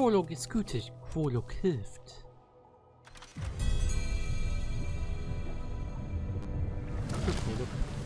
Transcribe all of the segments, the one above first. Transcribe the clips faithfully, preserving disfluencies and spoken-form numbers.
Quolok ist gütig. Quolok hilft. Danke, Quolok.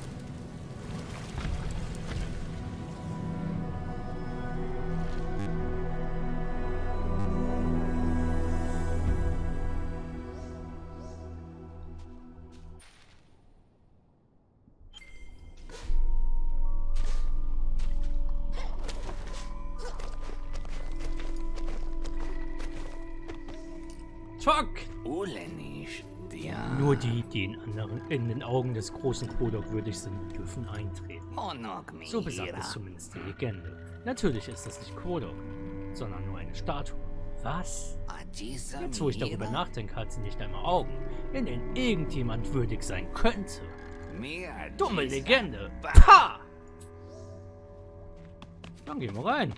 Fuck! Nur die, die in, anderen, in den Augen des großen Quolok würdig sind, dürfen eintreten. So besagt es zumindest die Legende. Natürlich ist es nicht Quolok, sondern nur eine Statue. Was? Jetzt, wo ich darüber nachdenke, hat sie nicht einmal Augen, in denen irgendjemand würdig sein könnte. Dumme Legende! Pah! Dann gehen wir rein.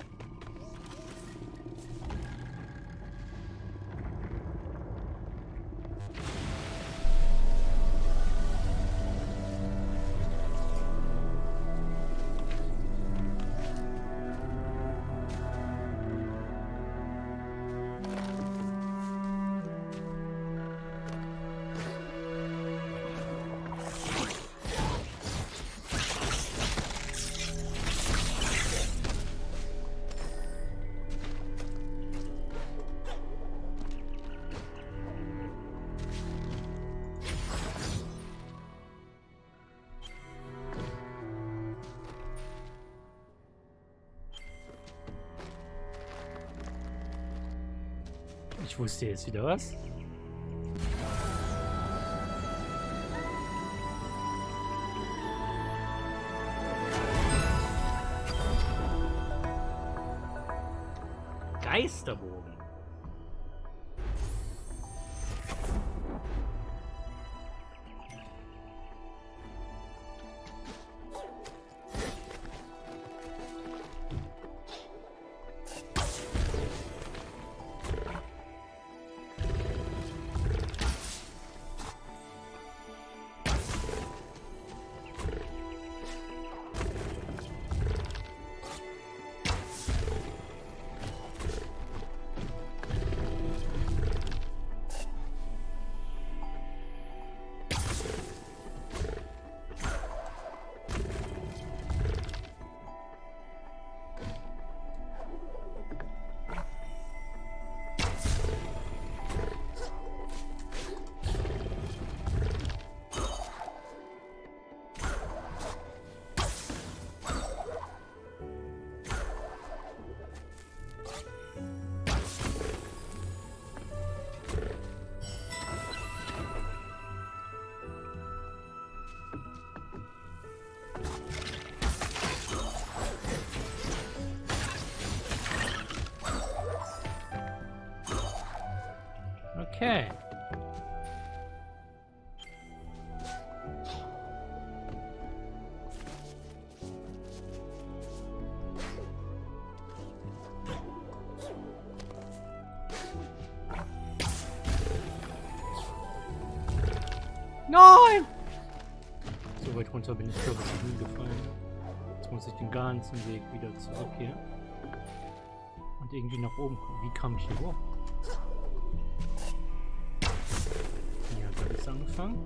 Ich wusste jetzt wieder was. Geisterbogen. Okay. Nein! So weit runter bin ich, glaube ich, nie gefallen. Jetzt muss ich den ganzen Weg wieder zurück hier. Und irgendwie nach oben kommen. Wie kam ich hier hoch? Hier hat alles angefangen.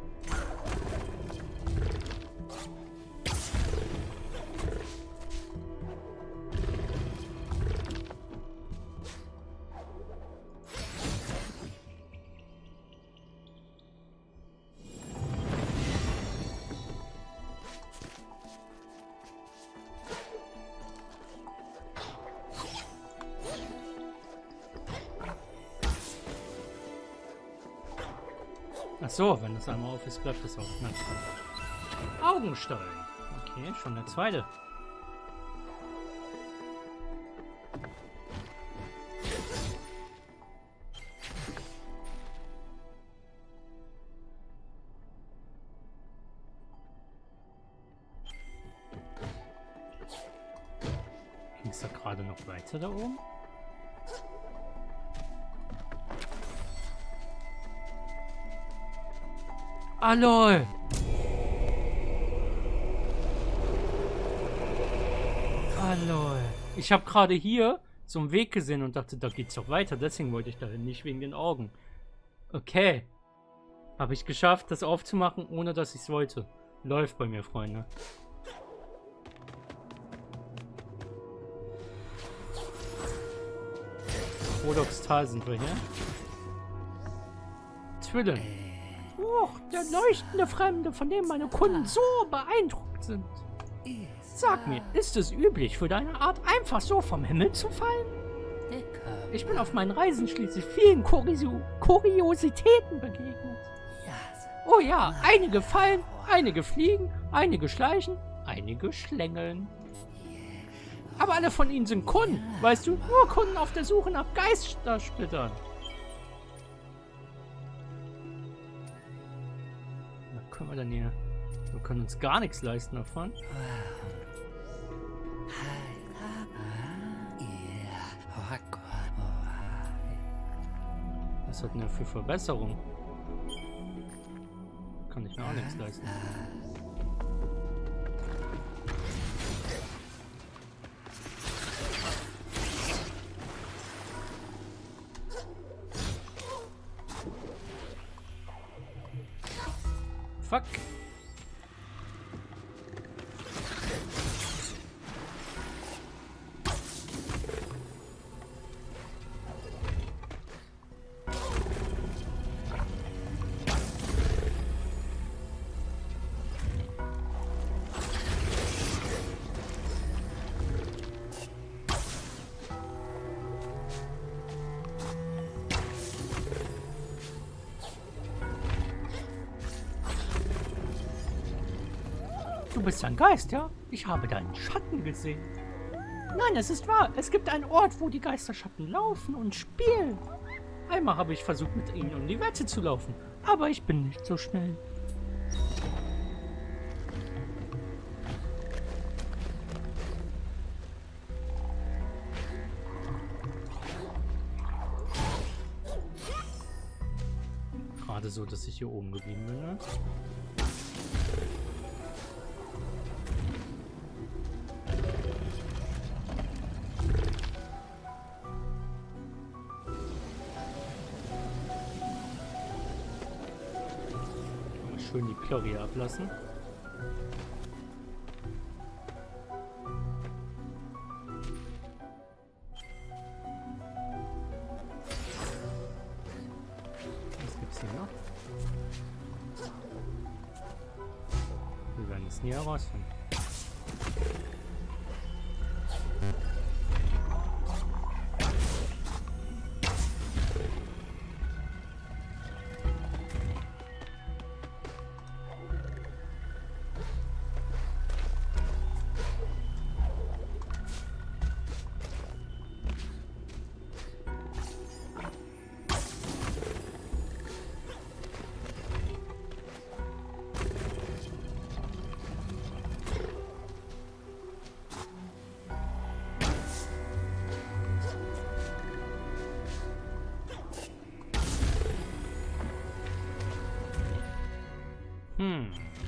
Ach so, wenn das einmal auf ist, bleibt das auf. Na, Augenstein. Okay, schon der zweite. Ging es da gerade noch weiter da oben? Ah, lol. Ah, lol. Ich habe gerade hier so einen Weg gesehen und dachte, da geht's doch weiter. Deswegen wollte ich dahin, nicht wegen den Augen. Okay. Habe ich geschafft, das aufzumachen, ohne dass ich es wollte. Läuft bei mir, Freunde. Kodoks Tal sind wir hier. Twillen. Oh, der leuchtende Fremde, von dem meine Kunden so beeindruckt sind. Sag mir, ist es üblich, für deine Art einfach so vom Himmel zu fallen? Ich bin auf meinen Reisen schließlich vielen Kurio Kuriositäten begegnet. Oh ja, einige fallen, einige fliegen, einige schleichen, einige schlängeln. Aber alle von ihnen sind Kunden, weißt du? Nur Kunden auf der Suche nach Geistersplittern. Was können wir denn hier? Wir können uns gar nichts leisten davon. Was hat denn der für Verbesserung? Kann ich mir auch nichts leisten. Fuck. Du bist ein Geist, ja? Ich habe deinen Schatten gesehen. Nein, es ist wahr. Es gibt einen Ort, wo die Geisterschatten laufen und spielen. Einmal habe ich versucht, mit ihnen um die Wette zu laufen. Aber ich bin nicht so schnell. Gerade so, dass ich hier oben geblieben bin, ne? Schön die Chlorie ablassen. Was gibt's hier noch? Wir werden es nie herausfinden. Hm.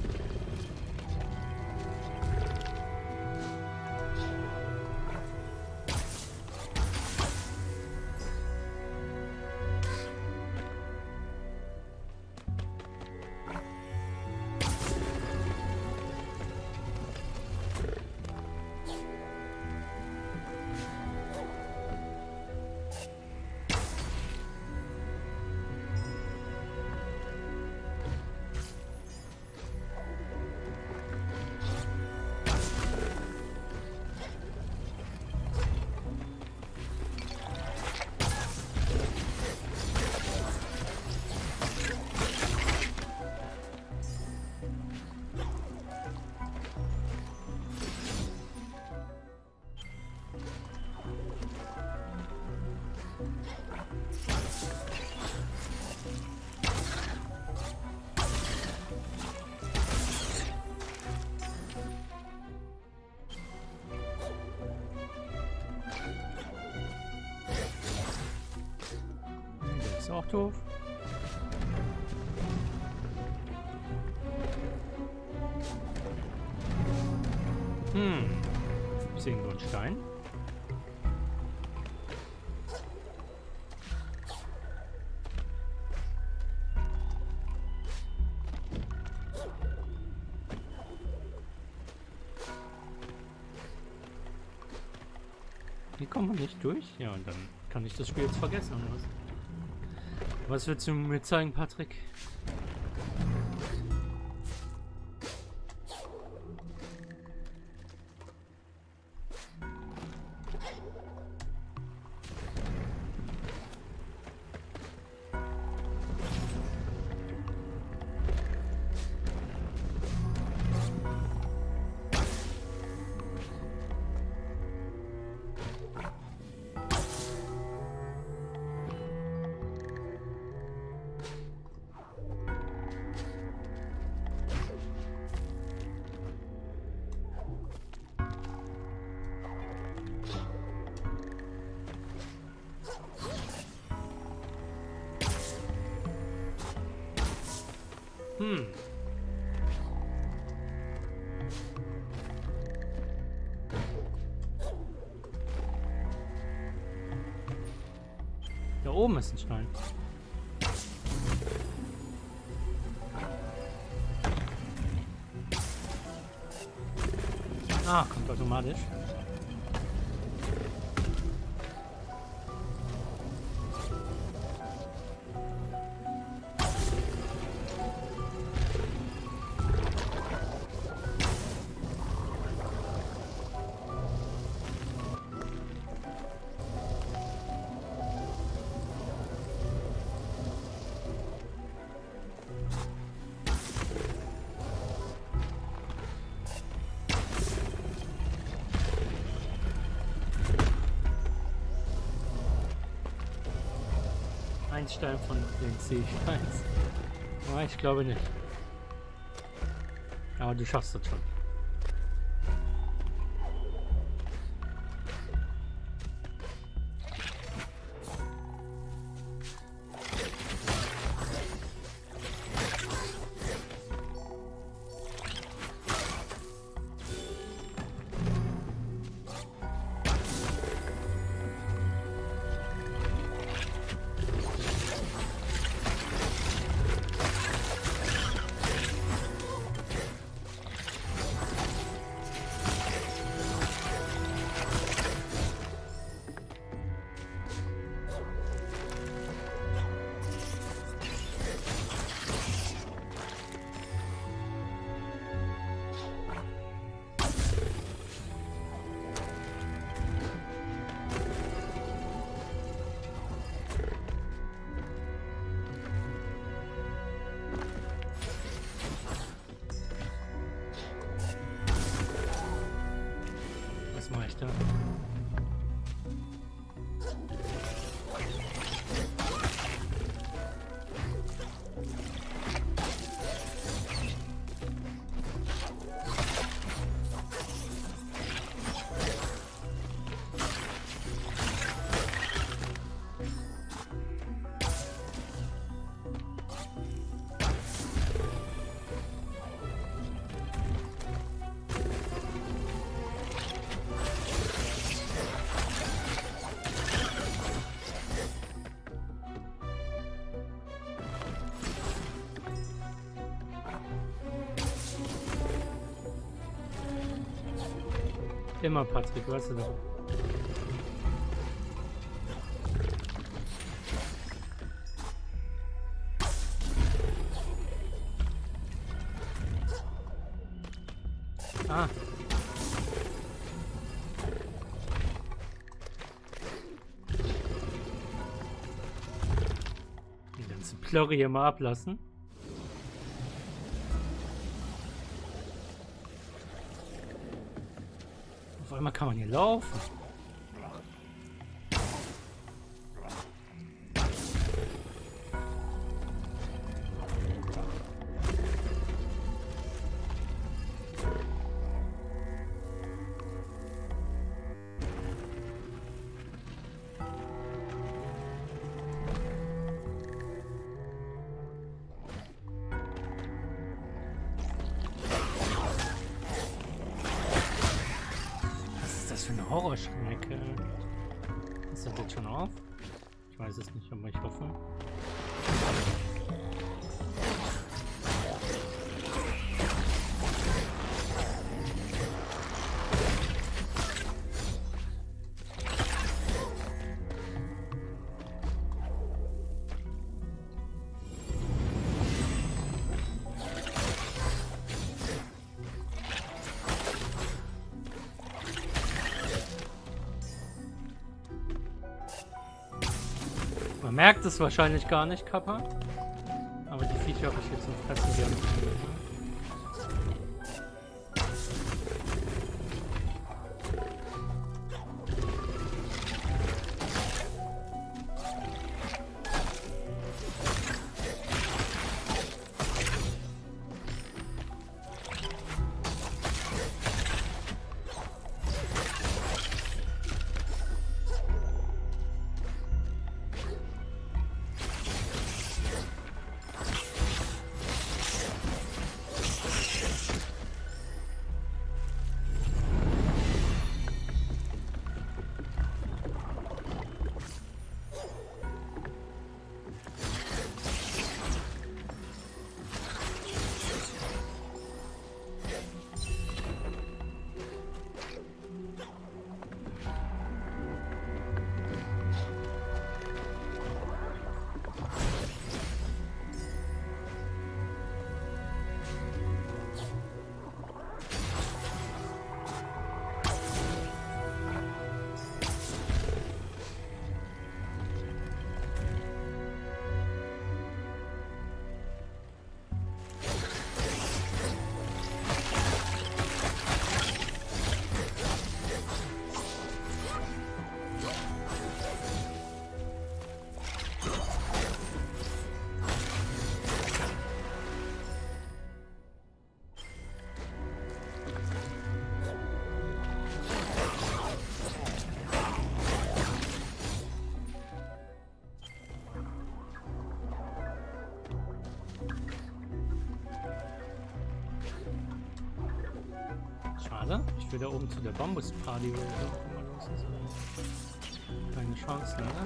Ist auch doof. Hm. Ist irgendwo ein Stein? Hier kommt man nicht durch? Ja, und dann kann ich das Spiel jetzt vergessen, oder was? Was willst du mir zeigen, Patrick? Hm. Da oben ist ein Stein. Ah, kommt automatisch. Ein Stein von den C-Steins. Aber ich glaube nicht. Aber du schaffst das schon. Was mache ich da? Immer, Patrick, weißt du doch. Ah. Die ganze Plörre hier mal ablassen. Auf einmal kann man hier laufen. Für eine Horrorschnecke. Ist das jetzt schon auf? Ich weiß es nicht, aber ich hoffe. merkt es wahrscheinlich gar nicht, Kappa. Aber die Viecher habe ich jetzt noch fressen gerne. Schade. Ich will da oben zu der Bambusparty oder so immer los ist. Keine Chance, ne?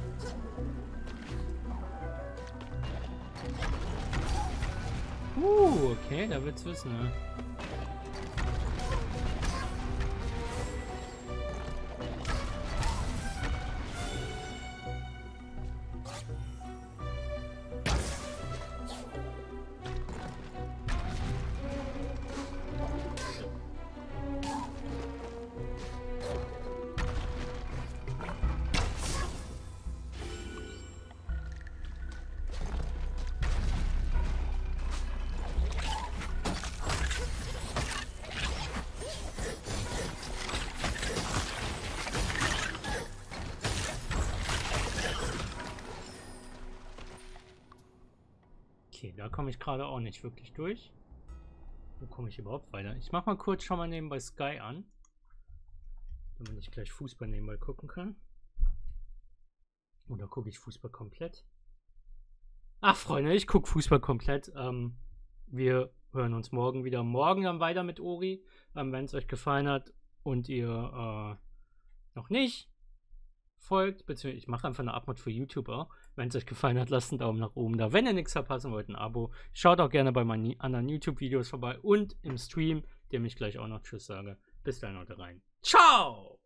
Uh, okay, da wird's wissen, ne? Okay, da komme ich gerade auch nicht wirklich durch. Wo komme ich überhaupt weiter? Ich mache mal kurz schon mal nebenbei Sky an, damit ich gleich Fußball nebenbei gucken kann. Oder gucke ich Fußball komplett? Ach, Freunde, ich gucke Fußball komplett. Ähm, wir hören uns morgen wieder. Morgen dann weiter mit Ori. Ähm, wenn es euch gefallen hat und ihr äh, noch nicht folgt, beziehungsweise ich mache einfach eine Abmod für YouTube auch. Wenn es euch gefallen hat, lasst einen Daumen nach oben da. Wenn ihr nichts verpassen wollt, ein Abo. Schaut auch gerne bei meinen anderen YouTube-Videos vorbei und im Stream, dem ich gleich auch noch Tschüss sage. Bis dann, Leute, rein. Ciao!